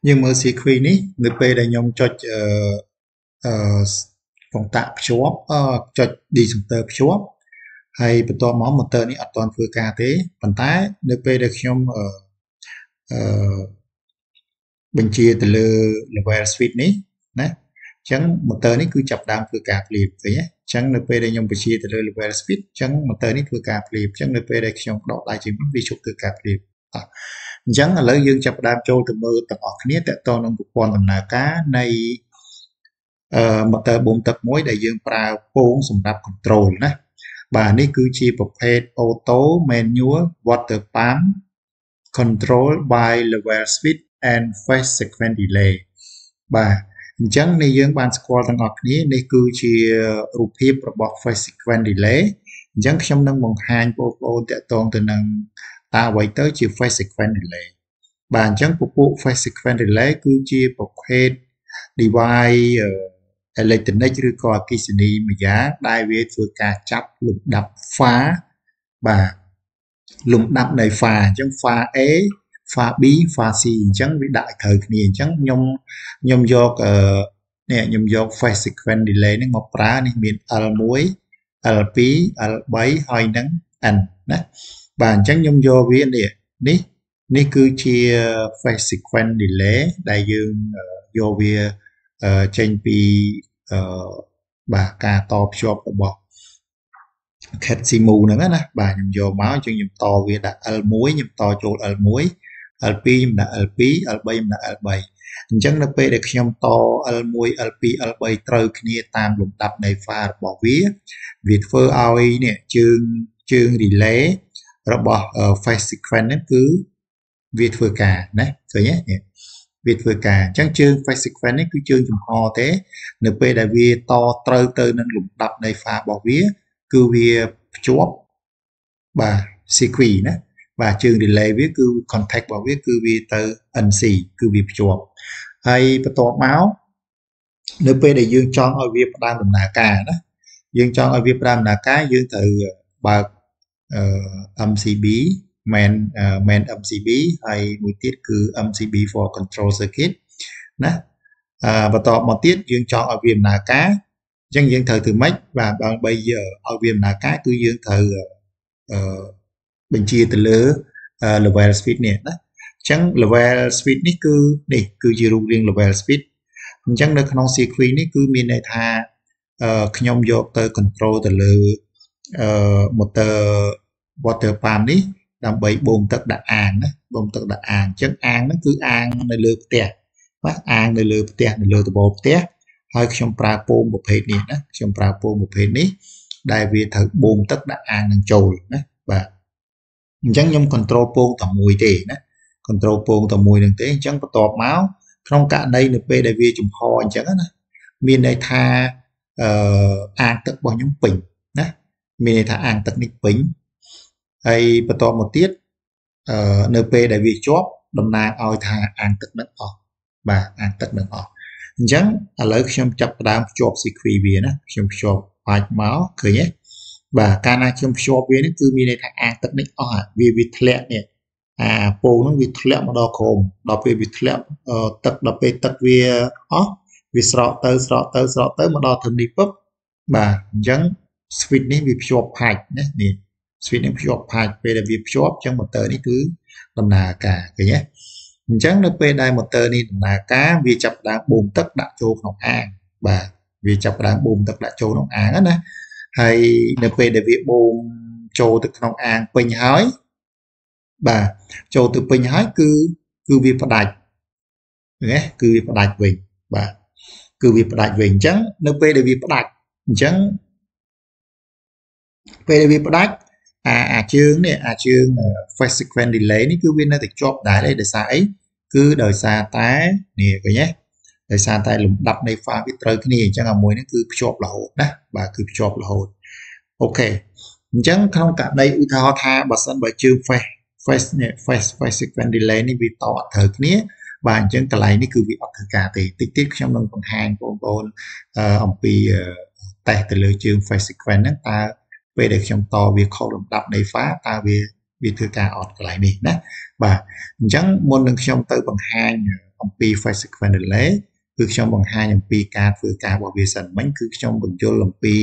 យើងមើល sequence នេះនៅពេលដែលខ្ញុំចុចអឺកុងតាក់ភ្ជាប់ចុច decenter ភ្ជាប់ហើយបន្ទាប់មក motor នេះអត់ទាន់ធ្វើការទេប៉ុន្តែនៅពេលដែលខ្ញុំអឺបញ្ជាទៅលើ level switch នេះណាអញ្ចឹង motor នេះគឺចាប់ផ្ដើមធ្វើការភ្លាមឃើញទេអញ្ចឹងនៅពេលដែលខ្ញុំបញ្ជាទៅលើ level switch អញ្ចឹង motor នេះធ្វើការភ្លាមអញ្ចឹងនៅពេលដែលខ្ញុំដកដៃជើងវាជប់ធ្វើការភ្លាមអញ្ចឹងឥឡូវយើងចាប់ផ្ដើមចូលទៅមើលទាំងអស់គ្នាតកតងនឹងប្រព័ន្ធដំណើរការនៃmotor បូមទឹកមួយដែលយើងប្រើពងសម្រាប់ control ណាបាទនេះគឺជាប្រភេទ auto manual water pump control by level switch and phase sequence delay បាទអញ្ចឹងនេះយើងបានស្គាល់ទាំងអស់គ្នានេះគឺជារូបភាពរបស់ phase sequence delay អញ្ចឹងខ្ញុំនឹងបង្ហាញបងប្អូនតកតងទៅនឹងតើអ្វីទៅជា phase sequence delay បាទអញ្ចឹងពពួក phase sequence delay គឺជាប្រភេទ device អេឡិចត្រូនិកឬក៏អគ្គិសនីមួយយ៉ាងដែលវាធ្វើការចាប់លំដាប់ pha បាទលំដាប់នៃ pha អញ្ចឹង pha A pha B pha C អញ្ចឹងវាដាក់ឲ្យត្រូវគ្នាអញ្ចឹងខ្ញុំយកនេះខ្ញុំយក phase sequence delay នេះមកប្រើនេះមាន L1 L2 L3 ហើយនឹង N ណាបាទអញ្ចឹងខ្ញុំយកវានេះគឺជា phase sequence delay ដែលយើងយកវាចេញពីបាទការតភ្ជាប់របស់ Catsimu ហ្នឹងណាបាទខ្ញុំយកមកអញ្ចឹងខ្ញុំតវាដាក់ L1 ខ្ញុំតចូល L1 L2 ខ្ញុំដាក់ L2 L3 ខ្ញុំដាក់ L3 អញ្ចឹងនៅពេលដែលខ្ញុំត L1 L2 L3 ត្រូវគ្នាតាមលំដាប់នៃ pha របស់វាធ្វើឲ្យនេះជើង relay របស់ phase sequence ហ្នឹងគឺវាធ្វើការណាឃើញទេវាធ្វើការអញ្ចឹងជើង phase sequence នេះគឺជើងចំហទេនៅពេលដែលវាតត្រូវទៅនឹងលំដាប់នៃ pha របស់វាគឺវាភ្ជាប់បាទ sequence ណាបាទជើង relay វាគឺ contact របស់វាគឺវាទៅ NC គឺវាភ្ជាប់ហើយបន្ទាប់មកនៅពេលដែលយើងចង់ឲ្យវាផ្ដើមដំណើរការណាយើងចង់ឲ្យវាផ្ដើមដំណើរការយើងត្រូវបើកMCB main MCB ហើយមួយទៀតគឺ MCB for control circuit ណាបន្តមកទៀតយើងចង់ឲ្យវាដំណើរការអញ្ចឹងយើងត្រូវធ្វើម៉េចបាទដើម្បីឲ្យវាដំណើរការគឺយើងត្រូវបញ្ជាទៅលើ level switch នេះណាអញ្ចឹង level switch នេះគឺជារូបរាង level switch អញ្ចឹងនៅក្នុង sequence នេះគឺមានន័យថាខ្ញុំយកទៅ control ទៅលើmotor water pump នេះដើម្បីបូមទឹកដាក់អាងណាបូមទឹកដាក់អាងអញ្ចឹងអាងហ្នឹងគឺអាងនៅលើផ្ទះបាទអាងនៅលើផ្ទះនៅលើដំបូលផ្ទះហើយខ្ញុំប្រើពងប្រភេទនេះណាខ្ញុំប្រើពងប្រភេទនេះដែលវាត្រូវបូមទឹកដាក់អាងនឹងចូលណាបាទអញ្ចឹងខ្ញុំ control ពងតែមួយទេណា control ពងតែមួយនឹងទេអញ្ចឹងបន្ទាប់មកក្នុងករណីនៅពេលដែលវាចំហអញ្ចឹងណាមានន័យថាអាងទឹករបស់ខ្ញុំពេញណាមានន័យថាអាងទឹកនេះពេញហើយបន្តមកទៀតនៅពេលដែលវាជាប់តំណាងឲ្យថាអាងទឹកនឹងអស់បាទអាងទឹកនឹងអស់អញ្ចឹងឥឡូវខ្ញុំចាប់ផ្ដើមភ្ជាប់ sequence វាណាខ្ញុំភ្ជាប់បាច់មកឃើញទេបាទកាលណាខ្ញុំភ្ជាប់វានេះគឺមានន័យថាអាងទឹកនេះអស់វាធ្លាក់នេះអាពងហ្នឹងវាធ្លាក់មកដល់ក្រោមដល់ពេលវាធ្លាក់ទឹកដល់ពេលទឹកវាអស់វាស្រកទៅមកដល់ធំនេះពឹបបាទអញ្ចឹង switch នេះវាភ្ជាប់ផាច់ណានេះ switch នេះភ្ជាប់ផាច់ពេលដែលវាភ្ជាប់អញ្ចឹង motor នេះគឺដំណើរការឃើញទេអញ្ចឹងនៅពេលដែល motor នេះដំណើរការវាចាប់ផ្ដើមបូមទឹកដាក់ចូលក្នុងអាងបាទវាចាប់ផ្ដើមបូមទឹកដាក់ចូលក្នុងអាងណាហើយនៅពេលដែលវាបូមចូលទៅក្នុងអាងពេញហើយបាទចូលទៅពេញហើយគឺវាផ្ដាច់ណាគឺវាផ្ដាច់វិញបាទគឺវាផ្ដាច់វិញអញ្ចឹងនៅពេលដែលវាផ្ដាច់អញ្ចឹងពេលដែលវាផ្ដាច់អាជើង phase sequence delay នេះគឺវានៅតែជាប់ដែរដោយសារអីគឺដោយសារតែនេះឃើញទេដោយសារតែលំដាប់នៃ pha វាត្រូវគ្នាអញ្ចឹងអាមួយនេះគឺភ្ជាប់រហូតណាបាទគឺភ្ជាប់រហូតអូខេអញ្ចឹងក្នុងករណីឧទាហរណ៍ថាបើសិនបើជើង phase sequence delay នេះវាតអត់ត្រូវគ្នាបាទអញ្ចឹងកន្លែងនេះគឺវាអត់ធ្វើការទេតិចទៀតខ្ញុំនឹងបង្ហាញបងប្អូនអំពីតេស្តទៅលើជើង phase sequence ហ្នឹងតើពេលដែលខ្ញុំតវាខុសលំដាប់នៃ pha តើវាធ្វើការអត់កន្លែងនេះណាបាទអញ្ចឹងមុននឹងខ្ញុំទៅបង្ហាញអំពី file sequence delay គឺខ្ញុំបង្ហាញអំពីការធ្វើការរបស់វាសិនមិញគឺខ្ញុំបញ្យល់អំពី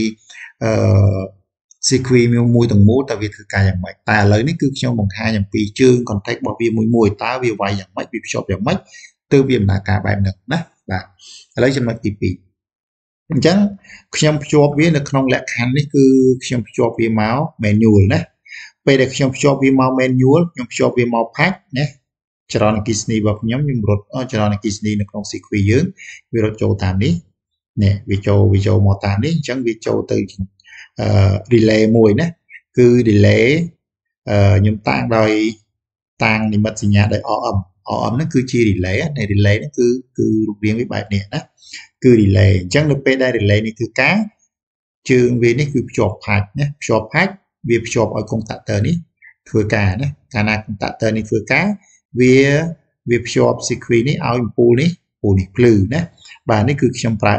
sequence មួយទាំងមូលតើវាធ្វើការយ៉ាងម៉េចតែឥឡូវនេះគឺខ្ញុំបង្ហាញអំពីជើង context របស់វាមួយតើវាវាយយ៉ាងម៉េចវាភ្ជាប់យ៉ាងម៉េចទើបវាដំណើរការបែបហ្នឹងណាបាទឥឡូវចំណុចទី2អញ្ចឹងខ្ញុំភ្ជាប់វានៅក្នុងលក្ខខណ្ឌនេះគឺខ្ញុំភ្ជាប់វាមក manual ណាពេលដែលខ្ញុំភ្ជាប់វាមក manual ខ្ញុំភ្ជាប់វាមក patch ណាចរន្តអគ្គិសនីរបស់ខ្ញុំរត់ចរន្តអគ្គិសនីនៅក្នុង sequence យើងវារត់ចូលតាមនេះនេះវាចូលមកតាមនេះអញ្ចឹងវាចូលទៅrelay មួយណាគឺ relay ខ្ញុំតាំងនិមិត្តសញ្ញាដោយ RM ហ្នឹងគឺជា relay នៃ relay ហ្នឹងគឺរូបរាងវាបែបនេះណាគឺ relay អញ្ចឹងនៅពេលដែល relay នេះធ្វើការជើងវានេះគឺភ្ជាប់ patch ណាភ្ជាប់ patch វាភ្ជាប់ឲ្យ contactor នេះធ្វើការណាកាលណា contactor នេះធ្វើការវាភ្ជាប់ sequence នេះឲ្យអំពូលនេះភ្លឺណាបាទនេះគឺខ្ញុំប្រើ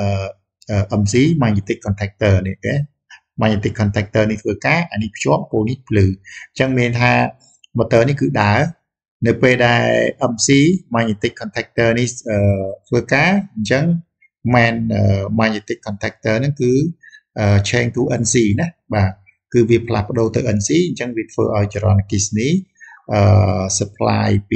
MC magnetic contactor នេះទេ magnetic contactor នេះធ្វើការអានេះភ្ជាប់ពូនេះភ្លឺអញ្ចឹងមានថា motor នេះគឺដើរនៅពេលដែល MC magnetic contactor នេះធ្វើការអញ្ចឹង magnetic contactor ហ្នឹងគឺ change to NC ណាបាទគឺវាផ្លាស់ប្ដូរទៅ NC អញ្ចឹងវាធ្វើឲ្យចរន្តអគ្គិសនីsupply ពី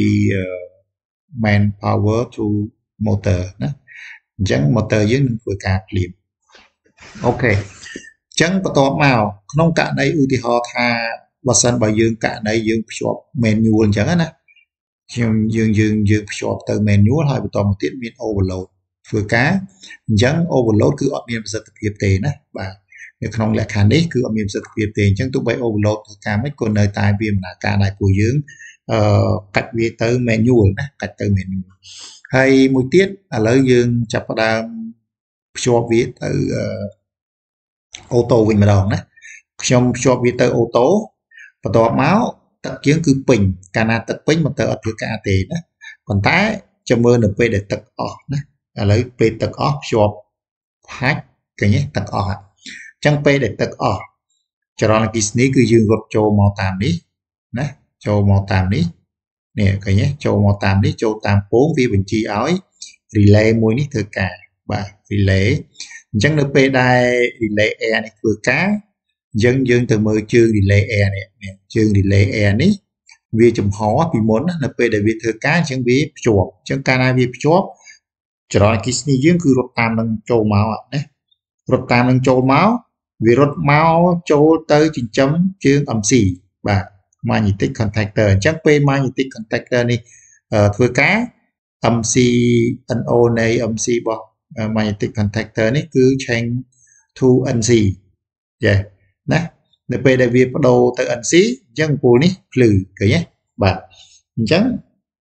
main power to motor ណាអញ្ចឹង motor យើងនឹងធ្វើការភ្លាមអូខេអញ្ចឹងបន្ទាប់មកក្នុងករណីឧទាហរណ៍ថាបើសិនបើយើងករណីយើងភ្ជាប់ manual អញ្ចឹងណាយើងភ្ជាប់ទៅ manual ហើយបន្តមកទៀតមាន overload ធ្វើការអញ្ចឹង overload គឺអត់មានប្រសិទ្ធភាពទេណាបាទនៅក្នុងលក្ខខណ្ឌនេះគឺអត់មានប្រសិទ្ធភាពទេអញ្ចឹងទោះបី overload ធ្វើការមិនក៏នៅតែវាដំណើរការដែរពួកយើងកាច់វាទៅ manual ណាកាច់ទៅ manual ហើយមួយទៀតឥឡូវយើងចាប់ផ្ដើមភ្ជាប់វាទៅអូតូវិញម្ដងណាខ្ញុំភ្ជាប់វាទៅអូតូបន្ទាប់មកទឹកយើងគឺពេញកាលណាទឹកពេញម៉ូទ័រអត់ធ្វើការទេណាប៉ុន្តែចាំមើលនៅពេលដែលទឹកអស់ណាឥឡូវពេលទឹកអស់ភ្ជាប់ហាច់ឃើញទេទឹកអស់អញ្ចឹងពេលដែលទឹកអស់ចរន្តអគ្គិសនីគឺយើងរត់ចូលមកតាមនេះណាចូលមកតាមនេះនេះឃើញទេចូលមកតាមនេះចូលតាមពងវាបញ្ជាឲ្យ relay មួយនេះធ្វើការបាទ relay អញ្ចឹងនៅពេលដែល relay air នេះធ្វើការយើងទៅមើលជើង relay air នេះជើង relay air នេះវាចំហពីមុននៅពេលដែលវាធ្វើការអញ្ចឹងវាភ្ជាប់អញ្ចឹងកាលណាវាភ្ជាប់ចរន្តអគ្គិសនីយើងគឺរត់តាមនឹងចូលមកណារត់តាមនឹងចូលមកវារត់មកចូលទៅចិញ្ចឹមជើង MC បាទ magnetic contactor អញ្ចឹងពេល magnetic contactor នេះធ្វើការ MC NO នៃ MC របស់ magnetic contactor នេះគឺ change to NC ចេះណានៅពេលដែលវាបដូរទៅ NC អញ្ចឹងពូលនេះភ្លឺឃើញទេបាទអញ្ចឹង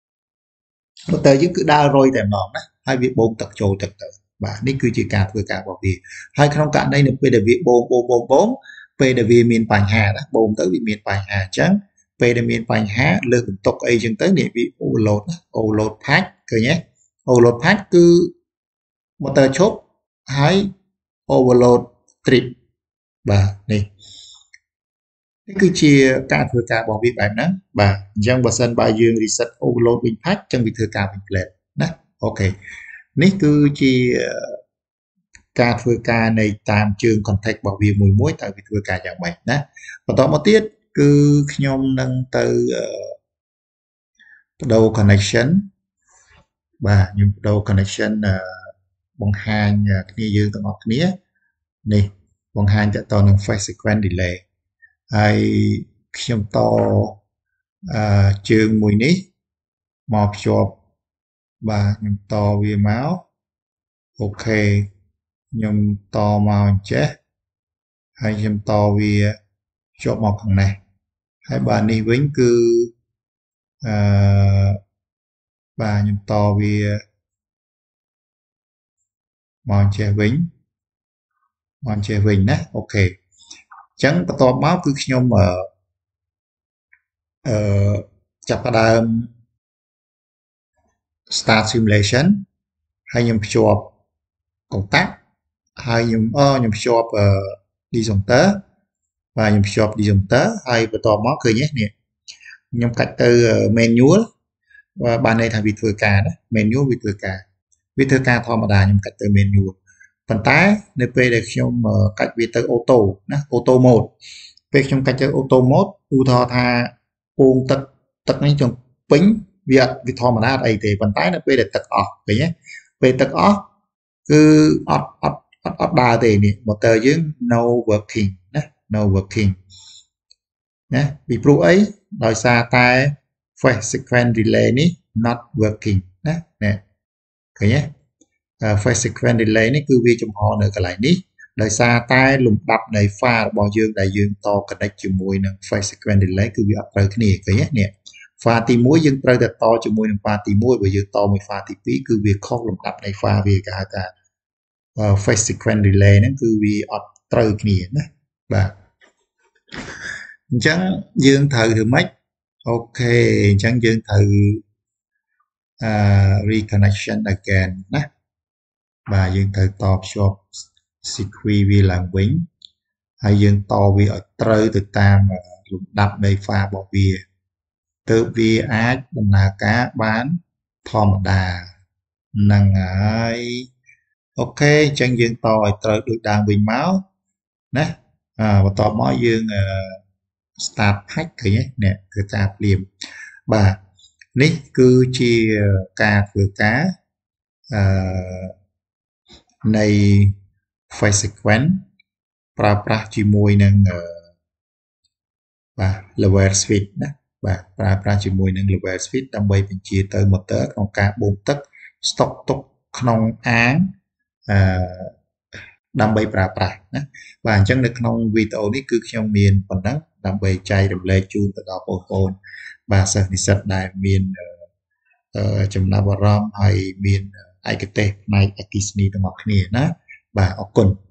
motor យើងគឺដើររុយតែម្ដងណាហើយវាបូមទឹកចូលទឹកទៅបាទនេះគឺជាការធ្វើការរបស់វាហើយក្នុងករណីនៅពេលដែលវាបូមពេលដែលវាមានបញ្ហាណាបូមទៅវាមានបញ្ហាអញ្ចឹងពេលដែលមានបញ្ហាលើកបន្ទុកអីអញ្ចឹងទៅនេះវា overload patch ឃើញទេ overload patch គឺ motor ឈប់ហើយ overload trip បាទនេះគឺជាការធ្វើការរបស់វាបែបហ្នឹងបាទអញ្ចឹងបើសិនបើយើង reset overload វិញ patch អញ្ចឹងវាធ្វើការវិញផ្លែតណាអូខេនេះគឺជាការធ្វើការនៃតាមជើង contact របស់វាមួយតើវាធ្វើការយ៉ាងម៉េចណាបន្តមកទៀតគឺខ្ញុំនឹងទៅបដូរ connection បាទខ្ញុំបដូរ connection បង្ហាញគ្នាយើងទាំងអស់គ្នានេះបង្ហាញតទៅនឹង phase sequence delay ហើយខ្ញុំតជើងមួយនេះមកភ្ជាប់បាទខ្ញុំតវាមកអូខេខ្ញុំតមកអញ្ចេះហើយខ្ញុំតវាភ្ជាប់មកខាងនេះហើយបាទនេះវិញគឺបាទខ្ញុំតវាមកអញ្ចេះវិញណាអូខេអញ្ចឹងបន្ទាប់មកគឺខ្ញុំចាប់ផ្ដើម start simulation ហើយខ្ញុំភ្ជាប់ contact ហើយខ្ញុំភ្ជាប់ disjunction បាទខ្ញុំភ្ជាប់ disjunction ហើយបន្ទាប់មកឃើញនេះខ្ញុំកាច់ទៅ manual បានន័យថាវាធ្វើការណា menu វាធ្វើការធម្មតាខ្ញុំកាត់ទៅ menu ប៉ុន្តែនៅពេលដែលខ្ញុំកាច់វាទៅ auto ណា auto mode ពេលខ្ញុំកាច់ទៅ auto mode ឧទាហរណ៍ថាពងទឹកនេះចង់ពេញវាធម្មតាអត់អីទេប៉ុន្តែនៅពេលដែលទឹកអស់ឃើញទេពេលទឹកអស់គឺអត់ដើរទេនេះ motor យើង no working ណា no working ណាពីព្រោះអីដោយសារតែ phase sequence delay នេះ not working ណាឃើញទេphase sequence delay នេះគឺវាចំហនៅកន្លែងនេះដោយសារតែលំដាប់នៃ file របស់យើងដែលយើងត connect ជាមួយនឹង phase sequence delay គឺវាអត់ត្រូវគ្នាឃើញទេនេះ file ទី1យើងត្រូវតែតជាមួយនឹង file ទី1បើយើងតមួយ file ទី2គឺវាខុសលំដាប់នៃ file វាគេហៅថា phase sequence delay ហ្នឹងគឺវាអត់ត្រូវគ្នាណាបាទអញ្ចឹងយើងត្រូវធ្វើម៉េចអូខេអញ្ចឹងយើងត្រូវreconnection again ណាបាទយើងត្រូវតភ្ជាប់ sequence វាឡើងវិញហើយយើងតវាឲ្យត្រូវទៅតាមលំដាប់នៃ file របស់វាទើបវាអាចដំណើរការបានធម្មតាហ្នឹងហើយអូខេអញ្ចឹងយើងតឲ្យត្រូវដូចដើមវិញមកណាបន្ទាប់មកយើង start patch ឃើញទេនេះគឺការភ្លាមបាទនេះគឺជាការធ្វើការនៃ phase sequence ប្រើប្រាស់ជាមួយនឹងបាទ level switch ណាបាទប្រើប្រាស់ជាមួយនឹង level switch ដើម្បីបញ្ជាទៅ motor ក្នុងការបូមទឹក stock ទុកក្នុងអាងដើម្បីប្រើប្រាស់ណាបាទអញ្ចឹងនៅក្នុងវីដេអូនេះគឺខ្ញុំមានប៉ុណ្ណឹងដើម្បីចែករំលែកជូនទៅដល់បងប្អូនបាទសិស្សនិស្សិតដែលមានចំណាប់អារម្មណ៍ហើយមានឯកទេសផ្នែកអគ្គិសនីទាំងអស់គ្នាណាបាទអរគុណ